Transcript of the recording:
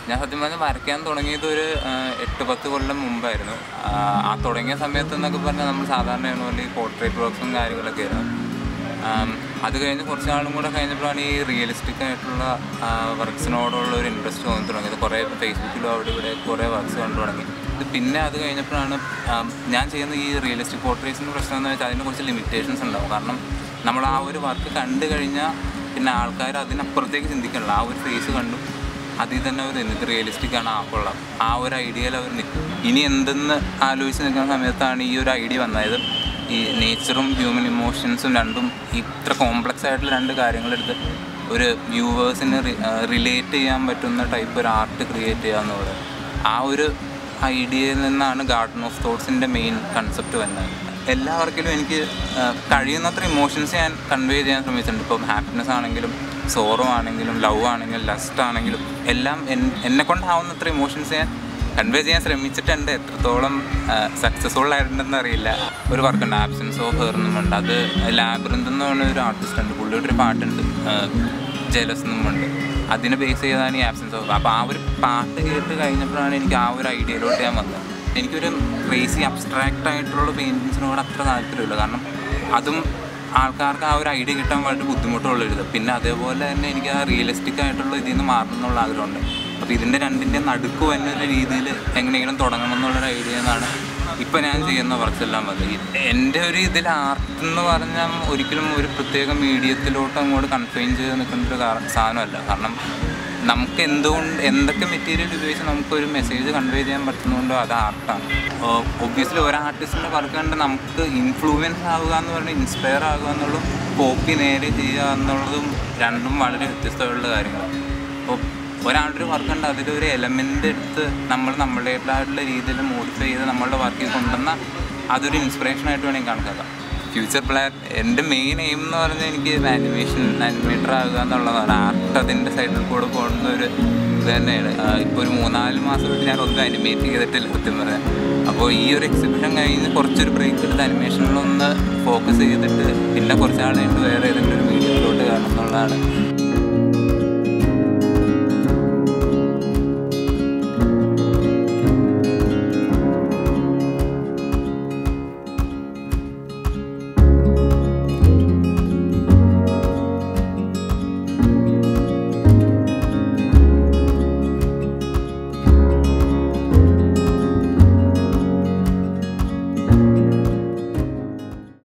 ഞാൻ സത്യം പറഞ്ഞാൽ വരയ്ക്കാൻ തുടങ്ങിയത് ഒരു 8-10 കൊല്ലം മുമ്പായിരുന്നു. ആ തുടങ്ങിയ സമയത്ത് എന്നൊക്കെ പറഞ്ഞാൽ നമ്മൾ സാധാരണ പോലെ ഈ പോർട്രേറ്റ് വർക്ക്സും കാര്യങ്ങളൊക്കെ ആയിരുന്നു. അത് കഴിഞ്ഞ് കുറച്ച് നാളും കൂടെ കഴിഞ്ഞപ്പോഴാണ് ഈ റിയലിസ്റ്റിക് ആയിട്ടുള്ള വർക്ക്സിനോടുള്ള ഒരു ഇൻട്രസ്റ്റ് തോന്നി തുടങ്ങിയത്. കുറേ ഫേസ്ബുക്കിലും അവിടെ ഇവിടെ കുറേ വർക്ക്സ് കണ്ടു തുടങ്ങി. പിന്നെ അത് കഴിഞ്ഞപ്പോഴാണ് ഞാൻ ചെയ്യുന്ന ഈ റിയലിസ്റ്റിക് പോർട്രേറ്റ്സിൻ്റെ പ്രശ്നം എന്ന് വെച്ചാൽ അതിന് കുറച്ച് ലിമിറ്റേഷൻസ് ഉണ്ടാവും. കാരണം നമ്മൾ ആ ഒരു വർക്ക് കണ്ടു കഴിഞ്ഞാൽ പിന്നെ ആൾക്കാർ അതിനപ്പുറത്തേക്ക് ചിന്തിക്കണില്ല. ആ ഒരു ഫേസ് കണ്ടു അതിൽ തന്നെ അവർ നിന്നിട്ട് റിയലിസ്റ്റിക് ആണ് കൊള്ളാം, ആ ഒരു ഐഡിയയിൽ അവർ നിൽക്കും. ഇനി എന്തെന്ന് ആലോചിച്ച് നിൽക്കുന്ന സമയത്താണ് ഈ ഒരു ഐഡിയ വന്നത്. ഈ നേച്ചറും ഹ്യൂമൻ ഇമോഷൻസും രണ്ടും ഇത്ര കോംപ്ലക്സ് ആയിട്ടുള്ള രണ്ട് കാര്യങ്ങളെടുത്ത് ഒരു വ്യൂവേഴ്സിന് റിലേറ്റ് ചെയ്യാൻ പറ്റുന്ന ടൈപ്പ് ഒരു ആർട്ട് ക്രിയേറ്റ് ചെയ്യുക എന്നുള്ളത്, ആ ഒരു ഐഡിയയിൽ നിന്നാണ് ഗാർഡൻ ഓഫ് തോട്ട്സിൻ്റെ മെയിൻ കൺസെപ്റ്റ് വന്നത്. എല്ലാ വർക്കിലും എനിക്ക് കഴിയുന്നത്ര ഇമോഷൻസ് ഞാൻ കൺവേ ചെയ്യാൻ ശ്രമിച്ചിട്ടുണ്ട്. ഇപ്പം ഹാപ്പിനെസ് ആണെങ്കിലും സോറോ ആണെങ്കിലും ലവ് ആണെങ്കിലും ലസ്റ്റ് ആണെങ്കിലും എല്ലാം എന്നെ കൊണ്ടാവുന്നത്ര ഇമോഷൻസ് ഞാൻ കൺവേ ചെയ്യാൻ ശ്രമിച്ചിട്ടുണ്ട്. എത്രത്തോളം സക്സസ്ഫുൾ ആയിട്ടുണ്ടെന്ന് അറിയില്ല. ഒരു വർക്കുണ്ട് ആബ്സെൻസ് ഓഫ് ഹെർ എന്നുമുണ്ട്. അത് ലാബ്രിന്ത് എന്ന് പറഞ്ഞ ഒരു ആർട്ടിസ്റ്റ് ഉണ്ട്, പുള്ളിയുടെ ഒരു പാട്ടുണ്ട് ജലസ് എന്നുമുണ്ട്. അതിനെ ബേസ് ചെയ്താണ് ഈ ആബ്സെൻസ് ഓഫ്. അപ്പോൾ ആ ഒരു പാട്ട് കേട്ട് കഴിഞ്ഞപ്പോഴാണ് എനിക്ക് ആ ഒരു ഐഡിയയിലോട്ട് ഞാൻ വന്നത്. എനിക്കൊരു ക്രേസി അബ്സ്ട്രാക്റ്റ് ആയിട്ടുള്ള പെയിൻറ്റിങ്സിനോട് അത്ര താല്പര്യമില്ല. കാരണം അതും ആൾക്കാർക്ക് ആ ഒരു ഐഡിയ കിട്ടാൻ വളരെ ബുദ്ധിമുട്ടുള്ളൊരിത്. പിന്നെ അതേപോലെ തന്നെ എനിക്ക് ആ റിയലിസ്റ്റിക് ആയിട്ടുള്ള ഇതിൽ നിന്ന് മാറണം എന്നുള്ള ആഗ്രഹമുണ്ട്. അപ്പോൾ ഇതിൻ്റെ രണ്ടിൻ്റെ നടുക്ക് എന്നൊരു രീതിയിൽ എങ്ങനെയെങ്കിലും തുടങ്ങണം എന്നുള്ളൊരു ഐഡിയ എന്നാണ് ഇപ്പം ഞാൻ ചെയ്യുന്ന വർക്ക്സ് എല്ലാം മതി. എൻ്റെ ഒരു ഇതിൽ ആർട്ട് എന്ന് പറഞ്ഞാൽ ഒരിക്കലും ഒരു പ്രത്യേക മീഡിയത്തിലോട്ട് അങ്ങോട്ട് കൺഫൈൻ ചെയ്ത് നിൽക്കുന്നൊരു സാധനമല്ല. കാരണം നമുക്ക് എന്തൊക്കെ മെറ്റീരിയൽ ഉപയോഗിച്ച് നമുക്കൊരു മെസ്സേജ് കൺവേ ചെയ്യാൻ പറ്റുന്നതുകൊണ്ടോ അത് ആർട്ടാണ്. ഒബ്വിയസ്ലി ഒരു ആർട്ടിസ്റ്റിൻ്റെ വർക്ക് കണ്ട് നമുക്ക് ഇൻഫ്ലുവൻസ് ആവുക എന്ന് പറഞ്ഞാൽ ഇൻസ്പയർ ആകുക എന്നുള്ളതും കോപ്പി നേരെ ചെയ്യുക എന്നുള്ളതും രണ്ടും വളരെ വ്യത്യസ്തമുള്ള കാര്യങ്ങളാണ്. അപ്പോൾ ഒരാളുടെ ഒരു വർക്ക് ഉണ്ട് അതിലൊരു എലമെൻ്റ് എടുത്ത് നമ്മൾ നമ്മുടേതായിട്ടുള്ള രീതിയിൽ മോഡിഫൈ ചെയ്ത് നമ്മളുടെ വർക്കിൽ കൊണ്ടുവന്നാൽ അതൊരു ഇൻസ്പിറേഷനായിട്ട് വേണമെങ്കിൽ കണക്കാക്കാം. ഫ്യൂച്ചർ പ്ലാൻ എൻ്റെ മെയിൻ എയിം എന്ന് പറഞ്ഞാൽ എനിക്ക് ആനിമേറ്റർ ആകുക എന്നുള്ളതാണ്. ആർട്ട് അതിൻ്റെ സൈഡിൽ കൂടെ പോകുന്ന ഒരു ഇത് തന്നെയാണ്. ഇപ്പോൾ ഒരു 3-4 മാസമായിട്ട് ഞാൻ ഒന്നും അനിമേറ്റ് ചെയ്തിട്ടില്ല സത്യം പറയാൻ. അപ്പോൾ ഈ ഒരു എക്സിബിഷൻ കഴിഞ്ഞ് കുറച്ചൊരു ബ്രേക്ക് എടുത്ത് അനിമേഷനിലൊന്ന് ഫോക്കസ് ചെയ്തിട്ട് പിന്നെ കുറച്ച് നാൾ കഴിഞ്ഞിട്ട് വേറെ ഏതെങ്കിലും ഒരു മീഡിയത്തിലോട്ട് കാണണം എന്നുള്ളതാണ്